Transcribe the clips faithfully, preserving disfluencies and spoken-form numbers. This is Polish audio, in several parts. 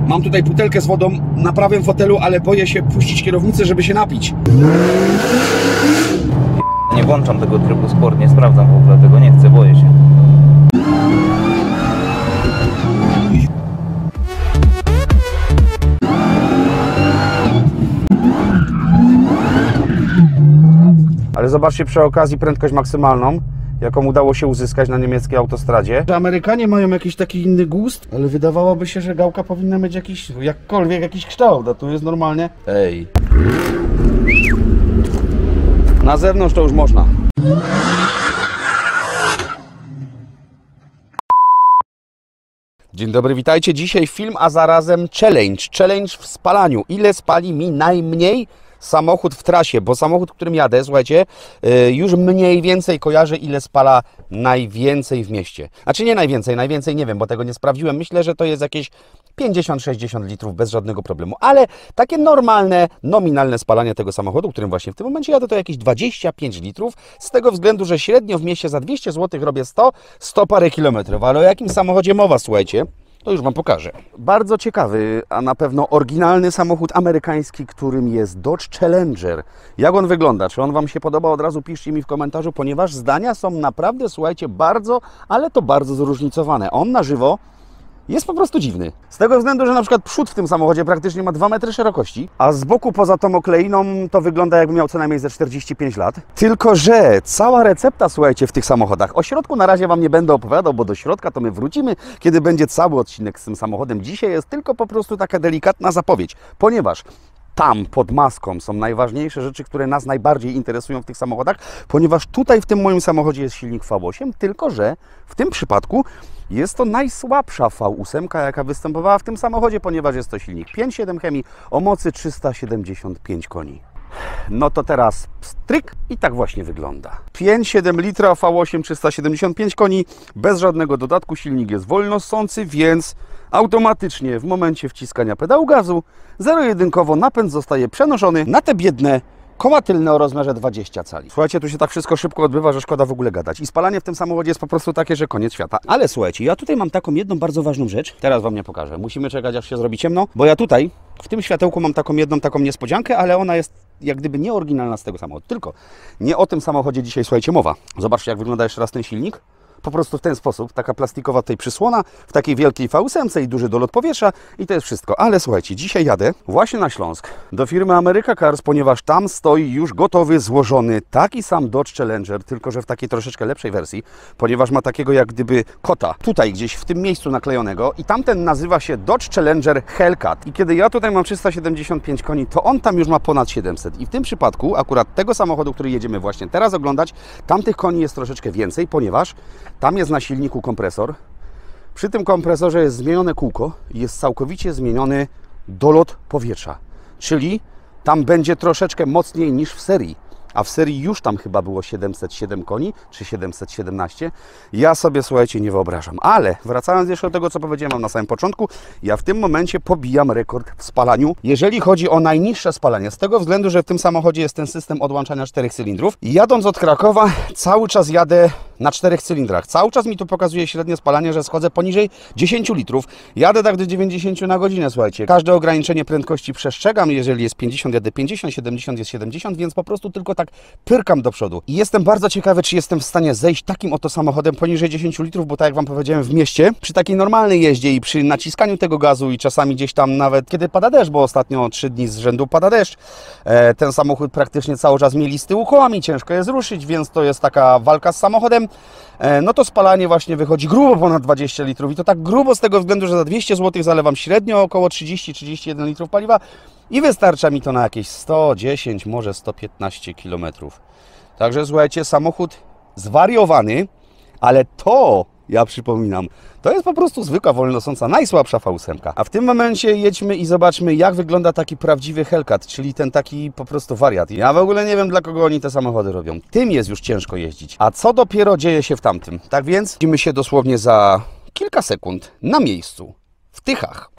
Mam tutaj butelkę z wodą na prawym fotelu, ale boję się puścić kierownicę, żeby się napić. Nie włączam tego trybu sport, nie sprawdzam w ogóle tego, nie chcę, boję się. Ale zobaczcie przy okazji prędkość maksymalną, jaką udało się uzyskać na niemieckiej autostradzie. Amerykanie mają jakiś taki inny gust, ale wydawałoby się, że gałka powinna mieć jakiś, jakkolwiek jakiś kształt, a tu jest normalnie. Ej. Na zewnątrz to już można. Dzień dobry, witajcie. Dzisiaj film, a zarazem challenge. Challenge w spalaniu. Ile spali mi najmniej samochód w trasie? Bo samochód, którym jadę, słuchajcie, już mniej więcej kojarzę, ile spala najwięcej w mieście. Znaczy nie najwięcej, najwięcej nie wiem, bo tego nie sprawdziłem. Myślę, że to jest jakieś pięćdziesiąt sześćdziesiąt litrów bez żadnego problemu. Ale takie normalne, nominalne spalanie tego samochodu, którym właśnie w tym momencie jadę, to jakieś dwadzieścia pięć litrów. Z tego względu, że średnio w mieście za dwieście złotych robię sto, sto parę kilometrów. Ale o jakim samochodzie mowa, słuchajcie? To już Wam pokażę. Bardzo ciekawy, a na pewno oryginalny samochód amerykański, którym jest Dodge Challenger. Jak on wygląda? Czy on Wam się podoba? Od razu piszcie mi w komentarzu, ponieważ zdania są naprawdę, słuchajcie, bardzo, ale to bardzo zróżnicowane. On na żywo jest po prostu dziwny. Z tego względu, że na przykład przód w tym samochodzie praktycznie ma dwa metry szerokości, a z boku poza tą okleiną to wygląda, jakby miał co najmniej ze czterdzieści pięć lat. Tylko że cała recepta, słuchajcie, w tych samochodach. O środku na razie Wam nie będę opowiadał, bo do środka to my wrócimy, kiedy będzie cały odcinek z tym samochodem. Dzisiaj jest tylko po prostu taka delikatna zapowiedź, ponieważ tam pod maską są najważniejsze rzeczy, które nas najbardziej interesują w tych samochodach, ponieważ tutaj w tym moim samochodzie jest silnik V osiem, tylko że w tym przypadku jest to najsłabsza V osiem, jaka występowała w tym samochodzie, ponieważ jest to silnik pięć przecinek siedem chemii o mocy trzysta siedemdziesiąt pięć koni. No to teraz pstryk i tak właśnie wygląda. pięć przecinek siedem litra, V osiem, trzysta siedemdziesiąt pięć koni, bez żadnego dodatku. Silnik jest wolno ssący, więc automatycznie w momencie wciskania pedału gazu zero-jedynkowo napęd zostaje przenoszony na te biedne koła tylne o rozmiarze dwadzieścia cali. Słuchajcie, tu się tak wszystko szybko odbywa, że szkoda w ogóle gadać. I spalanie w tym samochodzie jest po prostu takie, że koniec świata. Ale słuchajcie, ja tutaj mam taką jedną bardzo ważną rzecz. Teraz Wam nie pokażę. Musimy czekać, aż się zrobi ciemno, bo ja tutaj w tym światełku mam taką jedną taką niespodziankę, ale ona jest jak gdyby nie oryginalna z tego samochodu. Tylko nie o tym samochodzie dzisiaj, słuchajcie, mowa. Zobaczcie, jak wygląda jeszcze raz ten silnik. Po prostu w ten sposób, taka plastikowa tutaj przysłona, w takiej wielkiej V osiem i duży dolot powietrza i to jest wszystko. Ale słuchajcie, dzisiaj jadę właśnie na Śląsk do firmy America Cars, ponieważ tam stoi już gotowy, złożony taki sam Dodge Challenger, tylko że w takiej troszeczkę lepszej wersji, ponieważ ma takiego jak gdyby kota tutaj gdzieś w tym miejscu naklejonego i tamten nazywa się Dodge Challenger Hellcat. I kiedy ja tutaj mam trzysta siedemdziesiąt pięć koni, to on tam już ma ponad siedemset. I w tym przypadku akurat tego samochodu, który jedziemy właśnie teraz oglądać, tamtych koni jest troszeczkę więcej, ponieważ tam jest na silniku kompresor. Przy tym kompresorze jest zmienione kółko i jest całkowicie zmieniony dolot powietrza. Czyli tam będzie troszeczkę mocniej niż w serii. A w serii już tam chyba było siedemset siedem koni, czy siedemset siedemnaście. Ja sobie, słuchajcie, nie wyobrażam. Ale wracając jeszcze do tego, co powiedziałem Wam na samym początku, ja w tym momencie pobijam rekord w spalaniu, jeżeli chodzi o najniższe spalanie. Z tego względu, że w tym samochodzie jest ten system odłączania czterech cylindrów. I jadąc od Krakowa, cały czas jadę na czterech cylindrach. Cały czas mi tu pokazuje średnie spalanie, że schodzę poniżej dziesięciu litrów. Jadę tak do dziewięćdziesięciu na godzinę, słuchajcie. Każde ograniczenie prędkości przestrzegam. Jeżeli jest pięćdziesiąt, jadę pięćdziesiąt, siedemdziesiąt jest siedemdziesiąt, więc po prostu tylko tak pyrkam do przodu. I jestem bardzo ciekawy, czy jestem w stanie zejść takim oto samochodem poniżej dziesięciu litrów, bo tak jak Wam powiedziałem, w mieście, przy takiej normalnej jeździe i przy naciskaniu tego gazu i czasami gdzieś tam nawet, kiedy pada deszcz, bo ostatnio trzy dni z rzędu pada deszcz, e, ten samochód praktycznie cały czas mieli z tyłu kołami, ciężko jest ruszyć, więc to jest taka walka z samochodem. E, no to spalanie właśnie wychodzi grubo ponad dwadzieścia litrów i to tak grubo z tego względu, że za dwieście złotych zalewam średnio około trzydzieści trzydzieści jeden litrów paliwa i wystarcza mi to na jakieś sto dziesięć, może sto piętnaście kilometrów. Także słuchajcie, samochód zwariowany, ale to, ja przypominam, to jest po prostu zwykła wolnosąca, najsłabsza V osiem. A w tym momencie jedźmy i zobaczmy, jak wygląda taki prawdziwy Hellcat, czyli ten taki po prostu wariat. Ja w ogóle nie wiem, dla kogo oni te samochody robią. Tym jest już ciężko jeździć. A co dopiero dzieje się w tamtym? Tak więc widzimy się dosłownie za kilka sekund na miejscu, w Tychach.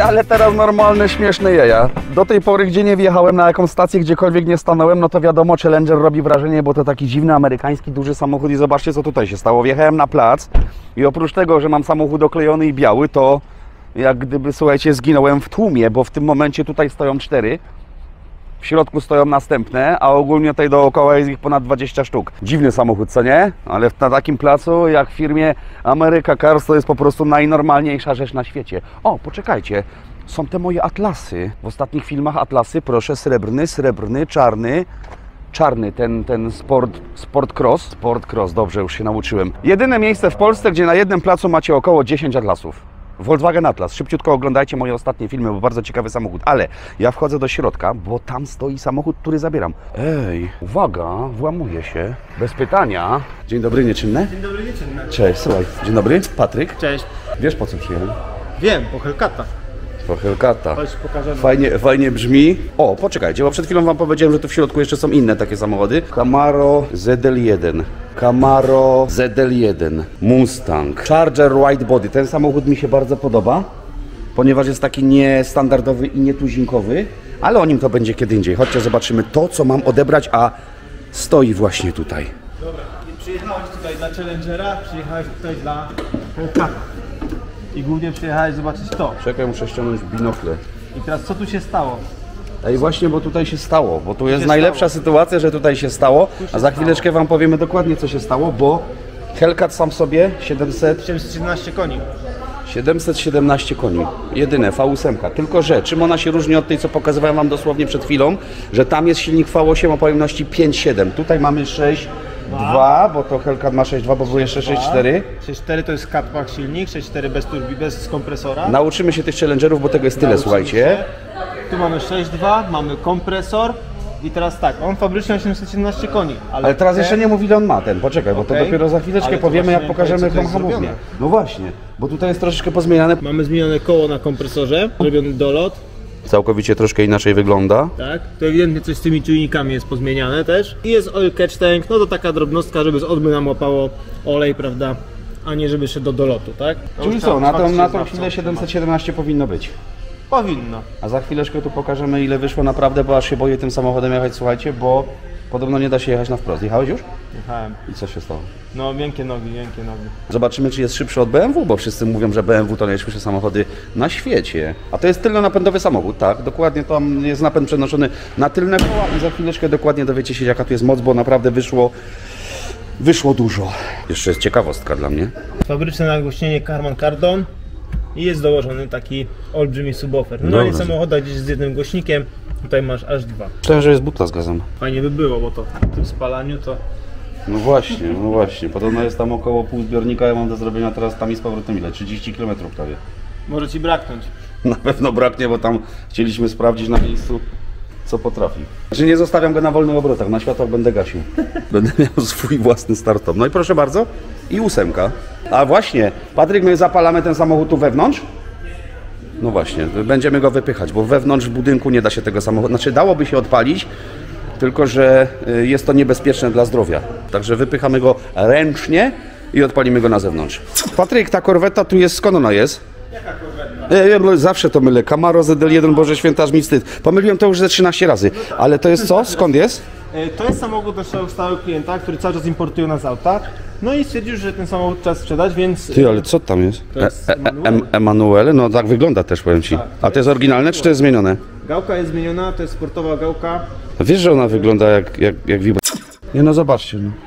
ale teraz normalne, śmieszne jaja. Do tej pory, gdzie nie wjechałem, na jakąś stację, gdziekolwiek nie stanąłem, no to wiadomo, Challenger robi wrażenie, bo to taki dziwny, amerykański, duży samochód i zobaczcie, co tutaj się stało. Wjechałem na plac i oprócz tego, że mam samochód oklejony i biały, to jak gdyby, słuchajcie, zginąłem w tłumie, bo w tym momencie tutaj stoją cztery. W środku stoją następne, a ogólnie tutaj dookoła jest ich ponad dwadzieścia sztuk. Dziwny samochód, co nie? Ale na takim placu jak w firmie America Cars to jest po prostu najnormalniejsza rzecz na świecie. O, poczekajcie, są te moje atlasy. W ostatnich filmach atlasy, proszę, srebrny, srebrny, czarny. Czarny, ten, ten sport, sport cross. Sport cross, dobrze, już się nauczyłem. Jedyne miejsce w Polsce, gdzie na jednym placu macie około dziesięć atlasów. Volkswagen Atlas. Szybciutko oglądajcie moje ostatnie filmy, bo bardzo ciekawy samochód. Ale ja wchodzę do środka, bo tam stoi samochód, który zabieram. Ej, uwaga, włamuję się. Bez pytania. Dzień dobry, nieczynne? Dzień dobry, nieczynne. Cześć, słuchaj. Dzień dobry, Patryk. Cześć. Wiesz, po co przyjechałem? Wiem, po Hellcata. Po Hellcata. Chodź, pokażemy. Fajnie, fajnie brzmi. O, poczekajcie, bo przed chwilą wam powiedziałem, że tu w środku jeszcze są inne takie samochody. Camaro Z L jeden. Camaro Z L jeden. Mustang. Charger White Body. Ten samochód mi się bardzo podoba, ponieważ jest taki niestandardowy i nietuzinkowy, ale o nim to będzie kiedy indziej. Chodźcie, zobaczymy to, co mam odebrać, a stoi właśnie tutaj. Dobra, i przyjechałeś tutaj dla Challengera, przyjechałeś tutaj dla Hellcata. I głównie przyjechałeś zobaczyć to. Czekaj, muszę ściągnąć binokle. I teraz co tu się stało? Ej, właśnie, bo tutaj się stało, bo tu jest się najlepsza stało? sytuacja, że tutaj się stało, się a za chwileczkę wam powiemy dokładnie, co się stało, bo Hellcat sam w sobie siedemset, siedemset siedemnaście koni. siedemset siedemnaście koni, jedyne V osiem, tylko że czym ona się różni od tej, co pokazywałem wam dosłownie przed chwilą, że tam jest silnik V osiem o pojemności pięć siedem, tutaj mamy sześć dwa, bo to Hellcat ma sześć dwa, bo był jeszcze sześć cztery. sześć cztery to jest Catback silnik, sześć cztery bez turbi, bez kompresora. Nauczymy się tych Challengerów, bo tego jest tyle, Nauczymy słuchajcie. się. Tu mamy sześć dwa, mamy kompresor. I teraz tak, on fabrycznie ma siedemset siedemnaście koni. Ale, Ale teraz te... jeszcze nie mówi, ile on ma ten, poczekaj, bo to Okej. dopiero za chwileczkę Ale to powiemy, jak właśnie pokażemy powiem, co tą to jest hamownię. zrobione. No właśnie, bo tutaj jest troszeczkę pozmieniane. Mamy zmienione koło na kompresorze, zrobiony dolot. Całkowicie troszkę inaczej wygląda. Tak, to ewidentnie coś z tymi czujnikami jest pozmieniane też. I jest oil catch tank, no to taka drobnostka, żeby z odby nam łapało olej, prawda, a nie żeby szedł do dolotu, tak? To Czyli już co, na tą, faktycznie na tą znawcą chwilę siedemset siedemnaście powinno być. Powinno. A za chwileczkę tu pokażemy, ile wyszło naprawdę, bo aż się boję tym samochodem jechać, słuchajcie, bo podobno nie da się jechać na wprost. Jechałeś już? Jechałem. I co się stało? No miękkie nogi, miękkie nogi. Zobaczymy, czy jest szybszy od B M W, bo wszyscy mówią, że B M W to najszybsze samochody na świecie. A to jest tylnonapędowy samochód, tak? Dokładnie tam jest napęd przenoszony na tylne koła i za chwileczkę dokładnie dowiecie się, jaka tu jest moc, bo naprawdę wyszło, wyszło dużo. Jeszcze jest ciekawostka dla mnie. Fabryczne nagłośnienie Harman Kardon i jest dołożony taki olbrzymi subwoofer. No i Dobra. samochoda gdzieś z jednym głośnikiem, tutaj masz aż dwa. Myślałem, że jest butla z gazem. Fajnie by było, bo to w tym spalaniu to... No właśnie, no właśnie. Podobno jest tam około pół zbiornika, ja mam do zrobienia teraz tam i z powrotem ile? trzydzieści kilometrów prawie. Może ci braknąć. Na pewno braknie, bo tam chcieliśmy sprawdzić na miejscu, co potrafi. Znaczy nie zostawiam go na wolnych obrotach, na światłach będę gasił. Będę miał swój własny start-stop. No i proszę bardzo, i ósemka. A właśnie, Patryk, my zapalamy ten samochód tu wewnątrz? No właśnie, będziemy go wypychać, bo wewnątrz w budynku nie da się tego samochodu, znaczy dałoby się odpalić, tylko że y, jest to niebezpieczne dla zdrowia. Także wypychamy go ręcznie i odpalimy go na zewnątrz. Patryk, ta korweta tu jest, skąd ona jest? Jaka korweta? Ja, ja zawsze to mylę. Camaro Z L jeden, Boże święta, aż mi wstyd. Pomyliłem to już ze trzynaście razy. Ale to jest co? Skąd jest? To jest samochód naszego stałego klienta, który cały czas importuje nas z auta. No i stwierdził, że ten samochód trzeba sprzedać, więc... Ty, ale co tam jest? To jest E- e- em- Emanuele? No tak wygląda też, powiem Ci. A to jest oryginalne, czy to jest zmienione? Gałka jest zmieniona, to jest sportowa gałka. Wiesz, że ona wygląda jak, jak, jak wibra... Nie no, zobaczcie. No.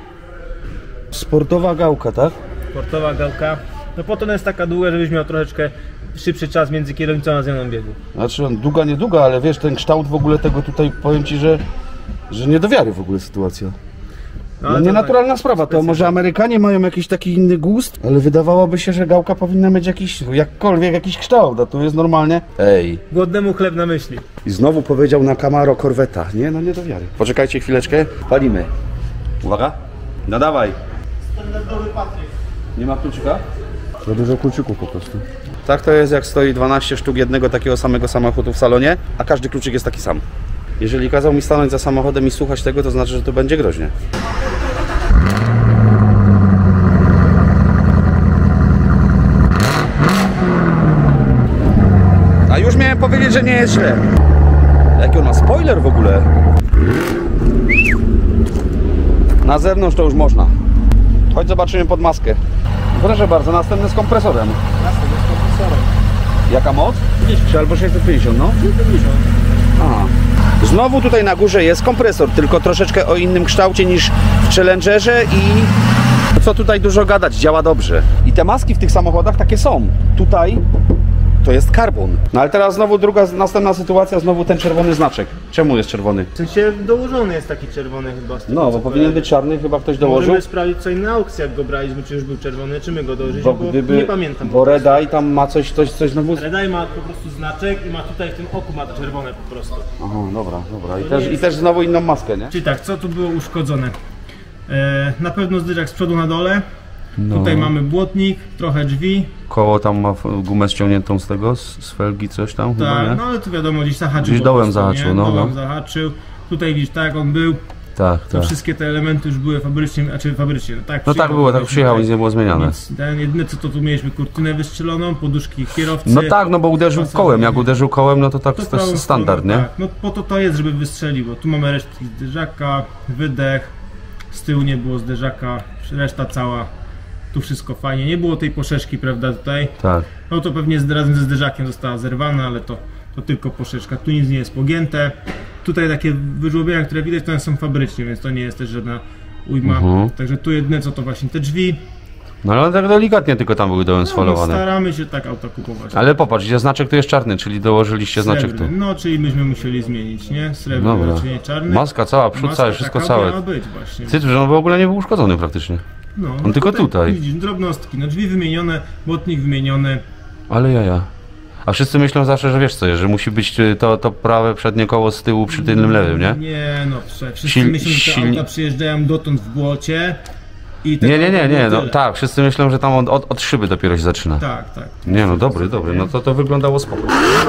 Sportowa gałka, tak? Sportowa gałka. No po to ona jest taka długa, żebyś miał troszeczkę szybszy czas między kierownicą a zmianą biegu. Znaczy on długa, nie długa, ale wiesz, ten kształt w ogóle tego tutaj, powiem Ci, że, że nie do wiary w ogóle sytuacja. No, ale to nienaturalna sprawa, to może Amerykanie mają jakiś taki inny gust, ale wydawałoby się, że gałka powinna mieć jakiś, jakkolwiek jakiś kształt, a tu jest normalnie. Ej. Głodnemu chleb na myśli. I znowu powiedział na Camaro Corvetta. Nie, no nie do wiary. Poczekajcie chwileczkę, palimy. Uwaga. No dawaj. Standardowy Patryk. Nie ma kluczyka? Za dużo kluczyków po prostu. Tak to jest, jak stoi dwanaście sztuk jednego takiego samego samochodu w salonie, a każdy kluczyk jest taki sam. Jeżeli kazał mi stanąć za samochodem i słuchać tego, to znaczy, że to będzie groźnie. A już miałem powiedzieć, że nie jest źle. Jaki on ma spoiler w ogóle? Na zewnątrz to już można. Chodź zobaczymy pod maskę. Proszę bardzo, następny z kompresorem. Następny z kompresorem. Jaka moc? dwieście albo sześćset pięćdziesiąt, no? sześćset pięćdziesiąt. Aha. Znowu tutaj na górze jest kompresor, tylko troszeczkę o innym kształcie niż w Challengerze i co tutaj dużo gadać, działa dobrze. I te maski w tych samochodach takie są. Tutaj to jest karbon. No ale teraz znowu druga, następna sytuacja, znowu ten czerwony znaczek. Czemu jest czerwony? W sensie dołożony jest taki czerwony chyba. Z tego, No, bo co powinien kojarzę. być czarny, chyba ktoś dołożył. Możemy sprawdzić co inne aukcje, jak go braliśmy, czy już był czerwony, czy my go dołożyliśmy, Bo bo gdyby, nie pamiętam. bo Red Eye tam ma coś, coś, coś znowu... Red Eye ma po prostu znaczek i ma tutaj w tym oku ma to czerwone po prostu. Aha, dobra, dobra. I To też, nie i jest- też znowu inną maskę, nie? Czyli tak, co tu było uszkodzone? E, na pewno zderzak z przodu na dole. No. Tutaj mamy błotnik, trochę drzwi. Koło tam ma gumę ściągniętą z tego, z, z felgi coś tam chyba, Tak, nie? no ale tu wiadomo, gdzieś zahaczył. Gdzieś po dołem prostu, zahaczył, nie? no, Dołem no. zahaczył. Tutaj widzisz, tak jak on był, Tak, to tak. wszystkie te elementy już były fabrycznie, znaczy fabrycznie, no tak No tak przyjechał, było, tak fabrycznie, przyjechał, nic nie było zmieniane. Nic, ten, jedyne co to tu mieliśmy kurtynę wystrzeloną, poduszki kierowcy. No tak, no bo uderzył pasażerowie. kołem, jak uderzył kołem, no to tak to prawą jest standard, stroną, nie? Tak, no po to to jest, żeby wystrzeliło. Tu mamy resztki zderzaka, wydech, z tyłu nie było zderzaka, reszta cała. Tu wszystko fajnie, nie było tej poszeszki, prawda, tutaj. Tak. No to pewnie z, razem ze zderzakiem została zerwana, ale to, to tylko poszeczka. Tu nic nie jest pogięte. Tutaj takie wyżłobienia, które widać, to są fabrycznie, więc to nie jest też żadna ujma. Mhm. Także tu jedyne co to właśnie te drzwi. No ale tak delikatnie tylko tam były dołem No, sfalowane. staramy się tak auta kupować. Ale popatrz, gdzie znaczek tu jest czarny, czyli dołożyliście znaczek tu. Srebrny. No, czyli myśmy musieli zmienić, nie? Srebrny, Dobra. raczej nie czarny. Maska cała, przód Maska cały, wszystko taka całe. miała być właśnie. Ty, że on w ogóle nie był uszkodzony praktycznie. No, on tylko tutaj. Widzisz, drobnostki, no drzwi wymienione, błotnik wymieniony. Ale jaja. A wszyscy myślą zawsze, że wiesz co jest, że musi być y, to, to prawe przednie koło z tyłu przy tylnym lewym, nie? Nie, no prze- wszyscy Sil- myślą, że te silni- auta przyjeżdżają dotąd w błocie. I te Nie, nie, auta nie, nie, było no tyle. tak, wszyscy myślą, że tam od, od, od szyby dopiero się zaczyna. Tak, tak. Nie no, dobry, dobry, no to to wyglądało spoko.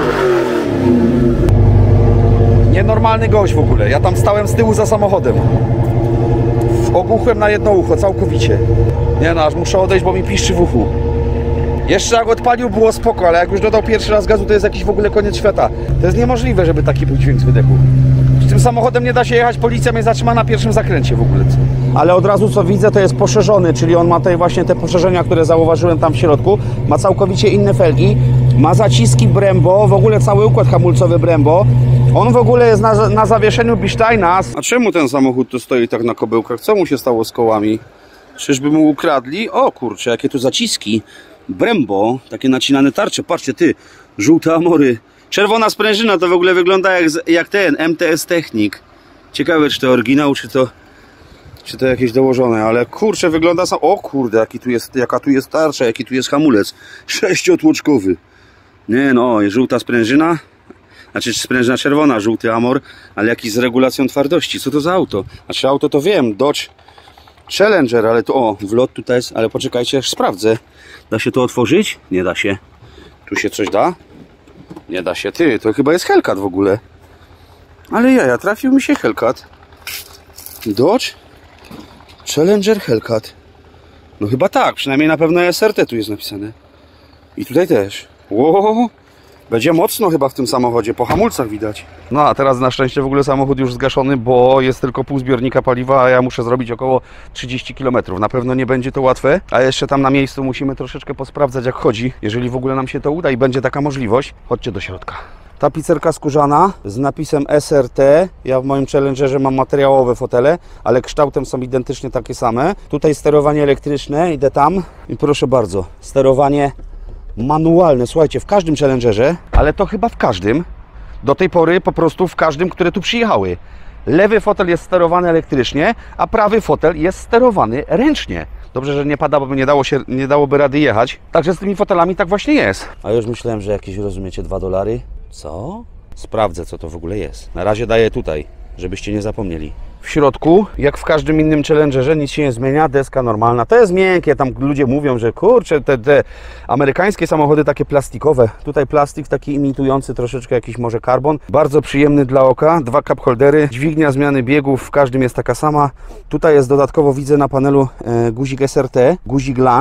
Nienormalny gość w ogóle, ja tam stałem z tyłu za samochodem. Ogłuchłem na jedno ucho, całkowicie. Nie no, aż muszę odejść, bo mi piszczy w uchu. Jeszcze jak odpalił było spoko, ale jak już dodał pierwszy raz gazu, to jest jakiś w ogóle koniec świata. To jest niemożliwe, żeby taki był dźwięk z wydechu. Z tym samochodem nie da się jechać, policja mnie zatrzyma na pierwszym zakręcie w ogóle. Ale od razu co widzę, to jest poszerzony, czyli on ma tutaj właśnie te poszerzenia, które zauważyłem tam w środku. Ma całkowicie inne felgi, ma zaciski Brembo, w ogóle cały układ hamulcowy Brembo. On w ogóle jest na, na zawieszeniu Bisztajna. A czemu ten samochód tu stoi tak na kobyłkach? Co mu się stało z kołami? Czyżby mu ukradli? O kurczę, jakie tu zaciski. Brembo, takie nacinane tarcze. Patrzcie ty, żółte amory. Czerwona sprężyna to w ogóle wygląda jak, jak ten M T S Technik. Ciekawe, czy to oryginał, czy to, czy to jakieś dołożone, ale kurczę, wygląda sam. O kurde, jaki tu jest, jaka tu jest tarcza, jaki tu jest hamulec. Sześciotłoczkowy. Nie no, jest żółta sprężyna. Znaczy sprężyna czerwona, żółty amor, ale jakiś z regulacją twardości. Co to za auto? Znaczy auto to wiem, Dodge Challenger, ale to o, wlot tutaj jest, ale poczekajcie, aż sprawdzę. Da się to otworzyć? Nie da się. Tu się coś da? Nie da się. Ty, to chyba jest Hellcat w ogóle. Ale jaja, trafił mi się Hellcat. Dodge Challenger Hellcat. No chyba tak, przynajmniej na pewno S R T tu jest napisane. I tutaj też. Wow. Będzie mocno chyba w tym samochodzie, po hamulcach widać. No a teraz na szczęście w ogóle samochód już zgaszony, bo jest tylko pół zbiornika paliwa, a ja muszę zrobić około trzydzieści kilometrów. Na pewno nie będzie to łatwe, a jeszcze tam na miejscu musimy troszeczkę posprawdzać jak chodzi. Jeżeli w ogóle nam się to uda i będzie taka możliwość, chodźcie do środka. Tapicerka skórzana z napisem S R T. Ja w moim Challengerze mam materiałowe fotele, ale kształtem są identycznie takie same. Tutaj sterowanie elektryczne, idę tam i proszę bardzo, sterowanie manualne, słuchajcie, w każdym Challengerze, ale to chyba w każdym, do tej pory po prostu w każdym, które tu przyjechały. Lewy fotel jest sterowany elektrycznie, a prawy fotel jest sterowany ręcznie. Dobrze, że nie pada, bo nie, dało się, nie dałoby rady jechać. Także z tymi fotelami tak właśnie jest. A już myślałem, że jakieś, rozumiecie, dwa dolary. Co? Sprawdzę, co to w ogóle jest. Na razie daję tutaj, żebyście nie zapomnieli. W środku, jak w każdym innym Challengerze, nic się nie zmienia, deska normalna. To jest miękkie, tam ludzie mówią, że kurczę, te, te amerykańskie samochody takie plastikowe. Tutaj plastik taki imitujący troszeczkę jakiś może karbon. Bardzo przyjemny dla oka, dwa cup holdery, dźwignia zmiany biegów, w każdym jest taka sama. Tutaj jest dodatkowo, widzę na panelu e, guzik S R T, guzik lunch.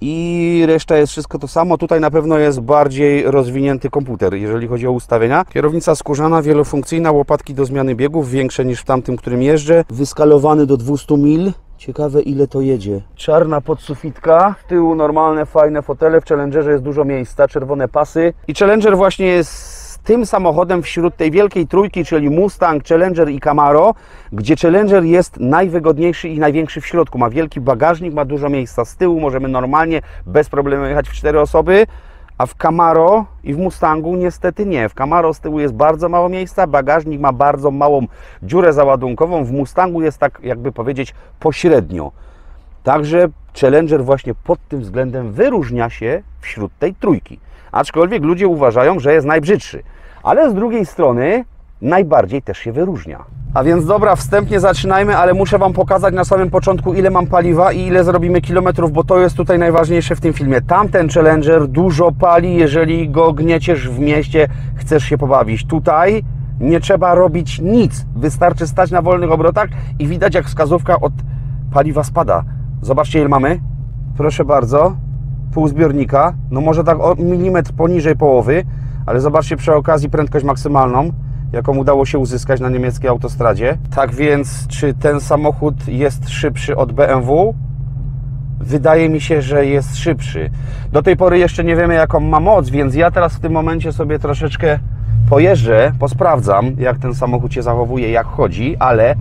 i reszta jest wszystko to samo. Tutaj na pewno jest bardziej rozwinięty komputer, jeżeli chodzi o ustawienia. Kierownica skórzana, wielofunkcyjna, łopatki do zmiany biegów, większe niż w tamtym, którym jeżdżę. Wyskalowany do dwieście mil. Ciekawe, ile to jedzie. Czarna podsufitka, w tyłu normalne, fajne fotele. W Challengerze jest dużo miejsca, czerwone pasy. I Challenger właśnie jest tym samochodem wśród tej wielkiej trójki, czyli Mustang, Challenger i Camaro, gdzie Challenger jest najwygodniejszy i największy w środku. Ma wielki bagażnik, ma dużo miejsca z tyłu, możemy normalnie, bez problemu jechać w cztery osoby, a w Camaro i w Mustangu niestety nie. W Camaro z tyłu jest bardzo mało miejsca, bagażnik ma bardzo małą dziurę załadunkową, w Mustangu jest tak, jakby powiedzieć, pośrednio. Także Challenger właśnie pod tym względem wyróżnia się wśród tej trójki. Aczkolwiek ludzie uważają, że jest najbrzydszy. Ale z drugiej strony najbardziej też się wyróżnia. A więc dobra, wstępnie zaczynajmy, ale muszę Wam pokazać na samym początku, ile mam paliwa i ile zrobimy kilometrów, bo to jest tutaj najważniejsze w tym filmie. Tamten Challenger dużo pali, jeżeli go gnieciesz w mieście, chcesz się pobawić. Tutaj nie trzeba robić nic. Wystarczy stać na wolnych obrotach i widać, jak wskazówka od paliwa spada. Zobaczcie, ile mamy. Proszę bardzo. Pół zbiornika, no może tak o milimetr poniżej połowy, ale zobaczcie przy okazji prędkość maksymalną, jaką udało się uzyskać na niemieckiej autostradzie. Tak więc, czy ten samochód jest szybszy od B M W? Wydaje mi się, że jest szybszy. Do tej pory jeszcze nie wiemy, jaką ma moc, więc ja teraz w tym momencie sobie troszeczkę pojeżdżę, posprawdzam, jak ten samochód się zachowuje, jak chodzi, ale...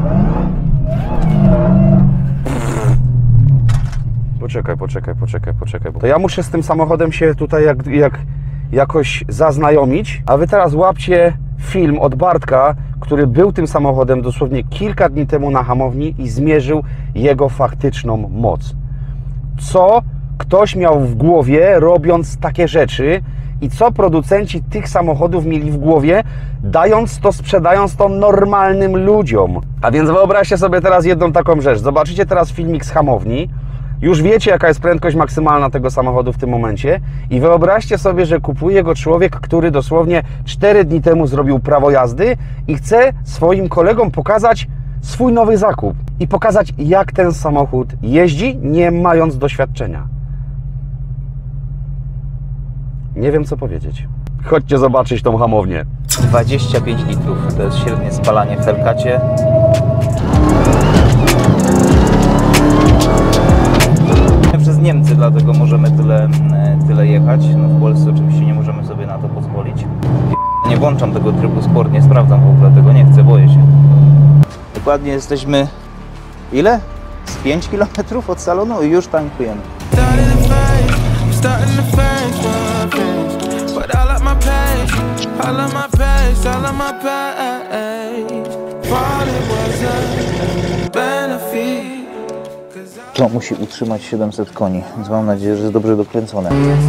Poczekaj, poczekaj, poczekaj, poczekaj. To ja muszę z tym samochodem się tutaj jak, jak, jakoś zaznajomić, a Wy teraz łapcie film od Bartka, który był tym samochodem dosłownie kilka dni temu na hamowni i zmierzył jego faktyczną moc. Co ktoś miał w głowie, robiąc takie rzeczy i co producenci tych samochodów mieli w głowie, dając to, sprzedając to normalnym ludziom. A więc wyobraźcie sobie teraz jedną taką rzecz. Zobaczycie teraz filmik z hamowni. Już wiecie, jaka jest prędkość maksymalna tego samochodu w tym momencie i wyobraźcie sobie, że kupuje go człowiek, który dosłownie cztery dni temu zrobił prawo jazdy i chce swoim kolegom pokazać swój nowy zakup i pokazać, jak ten samochód jeździ, nie mając doświadczenia. Nie wiem, co powiedzieć. Chodźcie zobaczyć tą hamownię. dwadzieścia pięć litrów to jest średnie spalanie w Hellcacie. Przez Niemcy, dlatego możemy tyle, tyle jechać. No w Polsce oczywiście nie możemy sobie na to pozwolić. Nie włączam tego trybu sport, nie sprawdzam w ogóle tego, nie chcę, boję się. Dokładnie jesteśmy ile? Z pięć kilometrów od salonu i już tankujemy. To musi utrzymać siedemset koni, więc mam nadzieję, że jest dobrze dokręcone.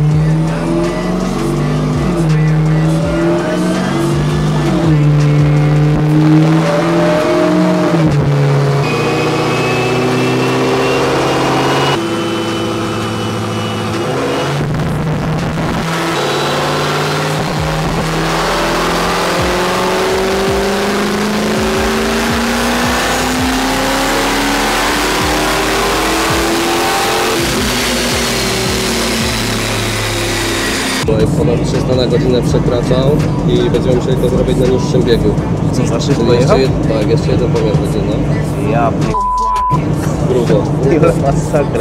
Jest ponad trzysta na godzinę przekraczał i będziemy musieli to zrobić na niższym biegu. Co za szybko Jeszcze jechał? jed, tak, jeszcze jeden pomiar będzie, no. Ja Grubo. p***ile masakra.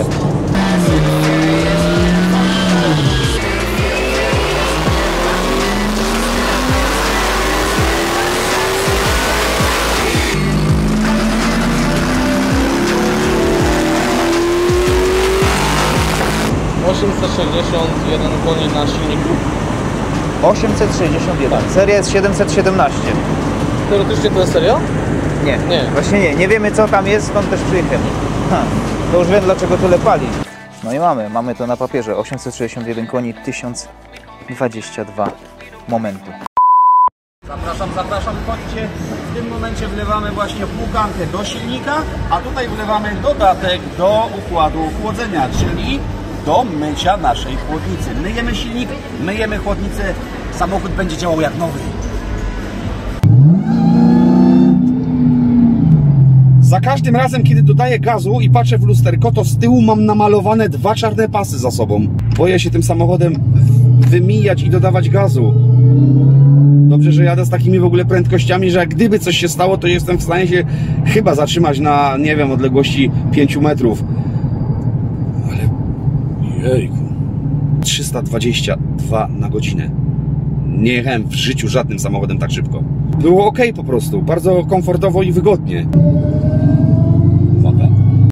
osiemset sześćdziesiąt jeden koni na silniku. osiemset sześćdziesiąt jeden. Seria jest siedemset siedemnaście. Teoretycznie to jest serio? Nie, Nie. Właśnie nie. Nie wiemy, co tam jest, stąd też przyjechałem. Ha, to już wiem, dlaczego tyle pali. No i mamy, mamy to na papierze. osiemset sześćdziesiąt jeden koni, tysiąc dwadzieścia dwa momentu. Zapraszam, zapraszam, chodźcie. W tym momencie wlewamy właśnie płukankę do silnika, a tutaj wlewamy dodatek do układu chłodzenia, czyli do mycia naszej chłodnicy. Myjemy silnik, myjemy chłodnicę, samochód będzie działał jak nowy. Za każdym razem, kiedy dodaję gazu i patrzę w lusterko, to z tyłu mam namalowane dwa czarne pasy za sobą. Boję się tym samochodem wymijać i dodawać gazu. Dobrze, że jadę z takimi w ogóle prędkościami, że jak gdyby coś się stało, to jestem w stanie się chyba zatrzymać na, nie wiem, odległości pięciu metrów. Ale... jejku... trzysta dwadzieścia dwa na godzinę. Nie jechałem w życiu żadnym samochodem tak szybko. Było ok po prostu, bardzo komfortowo i wygodnie. Uwaga.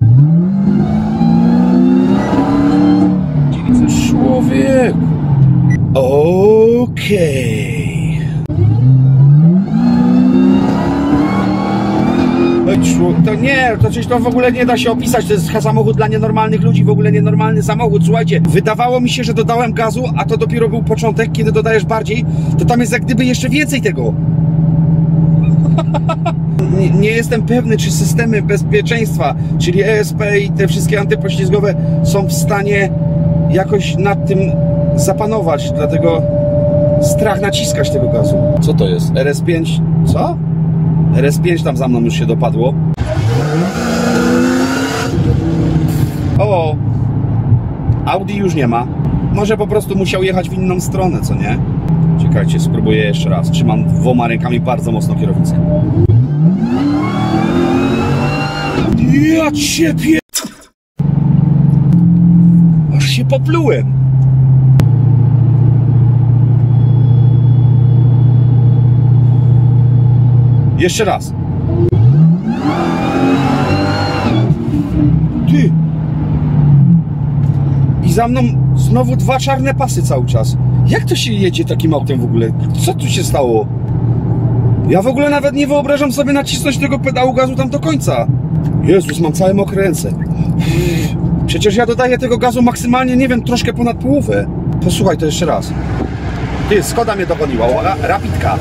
Człowieku. Okej. To nie, to przecież to w ogóle nie da się opisać, to jest samochód dla nienormalnych ludzi, w ogóle nienormalny samochód. Słuchajcie, wydawało mi się, że dodałem gazu, a to dopiero był początek, kiedy dodajesz bardziej, to tam jest jak gdyby jeszcze więcej tego. Nie, nie jestem pewny, czy systemy bezpieczeństwa, czyli E S P i te wszystkie antypoślizgowe są w stanie jakoś nad tym zapanować, dlatego strach naciskać tego gazu. Co to jest? R S pięć? Co? R S pięć tam za mną już się dopadło. O! Audi już nie ma. Może po prostu musiał jechać w inną stronę, co nie? Czekajcie, spróbuję jeszcze raz. Trzymam dwoma rękami bardzo mocno kierownicę. Ja ciebie! Aż się poplułem. Jeszcze raz. Ty! I za mną znowu dwa czarne pasy cały czas. Jak to się jedzie takim autem w ogóle? Co tu się stało? Ja w ogóle nawet nie wyobrażam sobie nacisnąć tego pedału gazu tam do końca. Jezus, mam całe mokre ręce. Przecież ja dodaję tego gazu maksymalnie, nie wiem, troszkę ponad połowę. Posłuchaj to jeszcze raz. Ty, Skoda mnie dogoniła, Rapidka.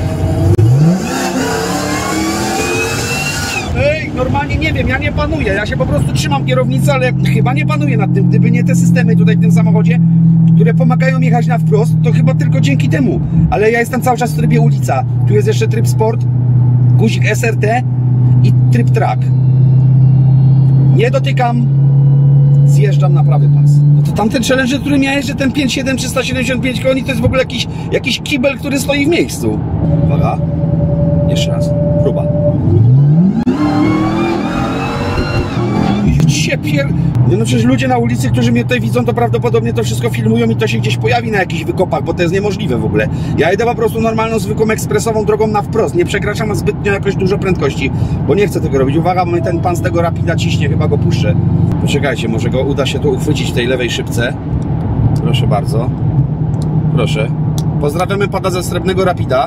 Ej, normalnie nie wiem, ja nie panuję, ja się po prostu trzymam kierownicy, ale chyba nie panuję nad tym. Gdyby nie te systemy tutaj w tym samochodzie, które pomagają jechać na wprost, to chyba tylko dzięki temu. Ale ja jestem cały czas w trybie ulica. Tu jest jeszcze tryb sport, guzik S R T i tryb track. Nie dotykam, zjeżdżam na prawy pas. No to tamten challenge, który miałeś, że ten pięć siedem trzysta siedemdziesiąt pięć koni, to jest w ogóle jakiś, jakiś kibel, który stoi w miejscu. Uwaga, jeszcze raz, próba. Się pier... Nie no przecież ludzie na ulicy, którzy mnie tutaj widzą, to prawdopodobnie to wszystko filmują i to się gdzieś pojawi na jakichś wykopach, bo to jest niemożliwe w ogóle. Ja idę po prostu normalną, zwykłą, ekspresową drogą na wprost. Nie przekraczam zbytnio jakoś dużo prędkości, bo nie chcę tego robić. Uwaga, bo mnie ten pan z tego Rapida ciśnie, chyba go puszczę. Poczekajcie, może go uda się tu uchwycić w tej lewej szybce. Proszę bardzo. Proszę. Pozdrawiamy pana ze Srebrnego Rapida.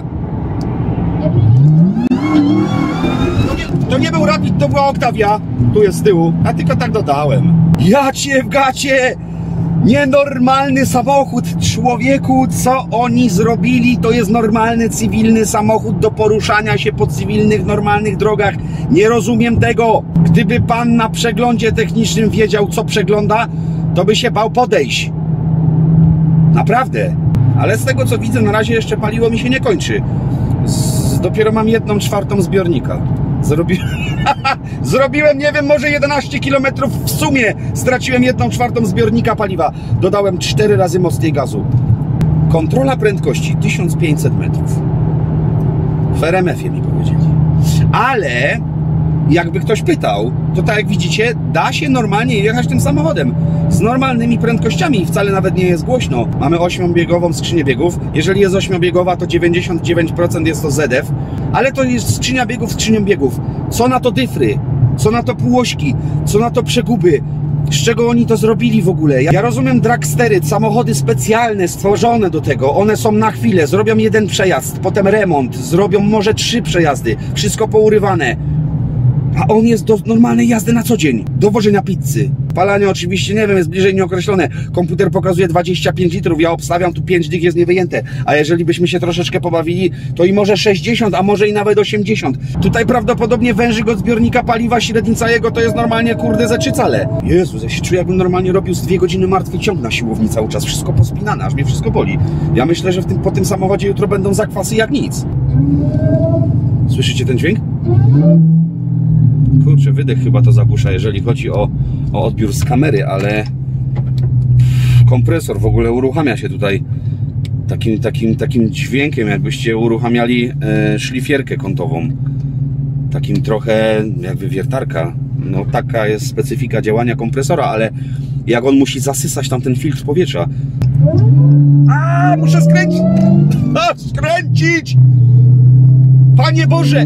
To nie był Rapid, to była Octavia. Tu jest z tyłu, a tylko tak dodałem. Ja cię w gacie! Nienormalny samochód, człowieku, co oni zrobili? To jest normalny, cywilny samochód do poruszania się po cywilnych, normalnych drogach. Nie rozumiem tego. Gdyby pan na przeglądzie technicznym wiedział, co przegląda, to by się bał podejść. Naprawdę. Ale z tego, co widzę, na razie jeszcze paliwo mi się nie kończy. Z... Dopiero mam jedną czwartą zbiornika. Zrobi... Zrobiłem, nie wiem, może jedenaście kilometrów w sumie. Straciłem jedną czwartą zbiornika paliwa. Dodałem cztery razy mocniej gazu. Kontrola prędkości tysiąc pięćset metrów. W R M F-ie mi powiedzieli. Ale jakby ktoś pytał, to tak jak widzicie, da się normalnie jechać tym samochodem z normalnymi prędkościami i wcale nawet nie jest głośno. Mamy ośmiobiegową skrzynię biegów. Jeżeli jest ośmiobiegowa, to dziewięćdziesiąt dziewięć procent jest to Z F, ale to jest skrzynia biegów skrzynią biegów. Co na to dyfry? Co na to półośki? Co na to przeguby? Z czego oni to zrobili w ogóle? Ja rozumiem dragstery, samochody specjalne, stworzone do tego. One są na chwilę, zrobią jeden przejazd, potem remont, zrobią może trzy przejazdy. Wszystko pourywane. A on jest do normalnej jazdy na co dzień. Do wożenia pizzy. Palanie oczywiście, nie wiem, jest bliżej nieokreślone. Komputer pokazuje dwadzieścia pięć litrów, ja obstawiam, tu pięć dych jest niewyjęte. A jeżeli byśmy się troszeczkę pobawili, to i może sześćdziesiąt, a może i nawet osiemdziesiąt. Tutaj prawdopodobnie wężyk od zbiornika paliwa, średnica jego to jest normalnie, kurde, ze trzy cale. Jezus, ja się czuję, jakbym normalnie robił z dwie godziny martwy ciąg na siłowni cały czas. Wszystko pospinane, aż mnie wszystko boli. Ja myślę, że w tym, po tym samochodzie jutro będą zakwasy jak nic. Słyszycie ten dźwięk? Kurczę, wydech chyba to zagłusza, jeżeli chodzi o, o odbiór z kamery, ale kompresor w ogóle uruchamia się tutaj takim, takim, takim dźwiękiem, jakbyście uruchamiali e, szlifierkę kątową. Takim trochę jakby wiertarka. No taka jest specyfika działania kompresora, ale jak on musi zasysać tam ten filtr powietrza. A, muszę skręcić! A, skręcić! Panie Boże!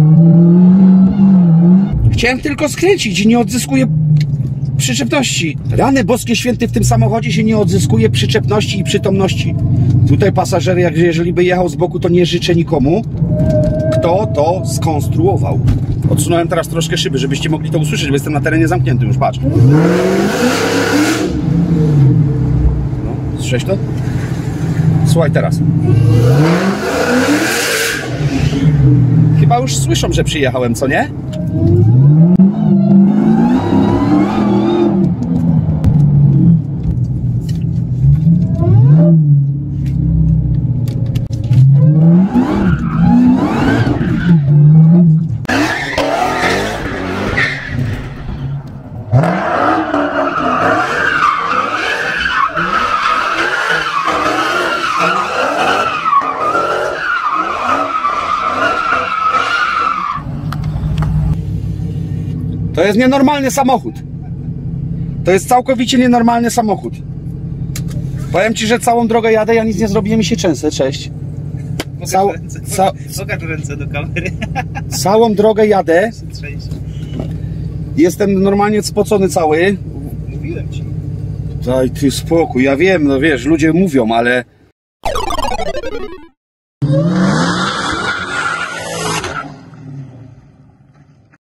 Chciałem tylko skręcić i nie odzyskuję przyczepności. Rany boskie święty, w tym samochodzie się nie odzyskuje przyczepności i przytomności. Tutaj pasażer, jak jeżeli by jechał z boku, to nie życzę nikomu, kto to skonstruował. Odsunąłem teraz troszkę szyby, żebyście mogli to usłyszeć, bo jestem na terenie zamkniętym, już patrz. No, słyszałeś to? Słuchaj teraz. Chyba już słyszą, że przyjechałem, co nie? To jest nienormalny samochód. To jest całkowicie nienormalny samochód. Powiem ci, że całą drogę jadę, ja nic nie zrobiłem i się trzęsę. Cześć. Cał, ręce, ca, pokaż ręce do kamery. Całą drogę jadę. Jestem normalnie spocony cały. Mówiłem ci. Daj ty spokój, ja wiem, no wiesz, ludzie mówią, ale...